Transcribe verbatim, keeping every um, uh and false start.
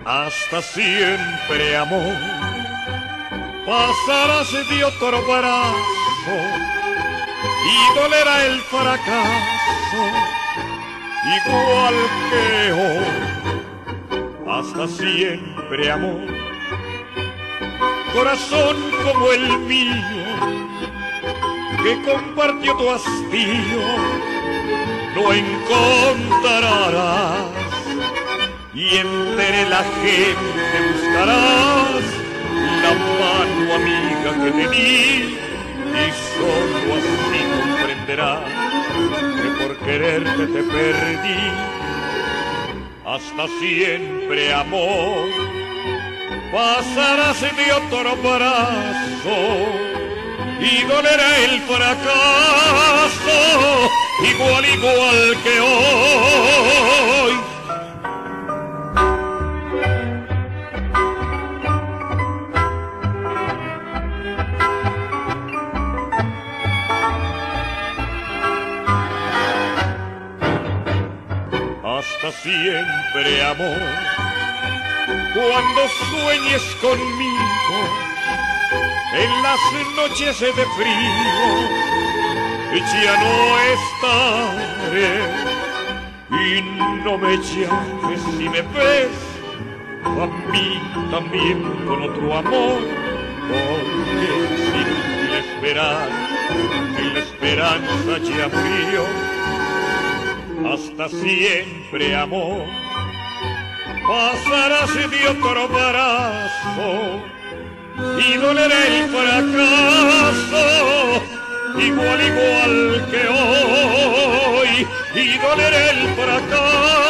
Hasta siempre, amor, pasarás de otro brazo y dolerá el fracaso igual que hoy. Hasta siempre, amor, corazón como el mío, que compartió tu hastío, lo encontrarás. Y entre la gente buscarás la mano amiga que te di, y solo así comprenderás que por quererte te perdí. Hasta siempre, amor, pasarás de otro brazo y dolerá el fracaso igual, igual que hoy. Hasta siempre, amor, cuando sueñes conmigo en las noches de frío, ya no estaré. Y no me llames si me ves a mí también con otro amor, porque es inútil esperar, que la esperanza ya murió. Hasta siempre, amor, pasarás de otro brazo y dolerá el fracaso igual, igual que hoy, y dolerá el fracaso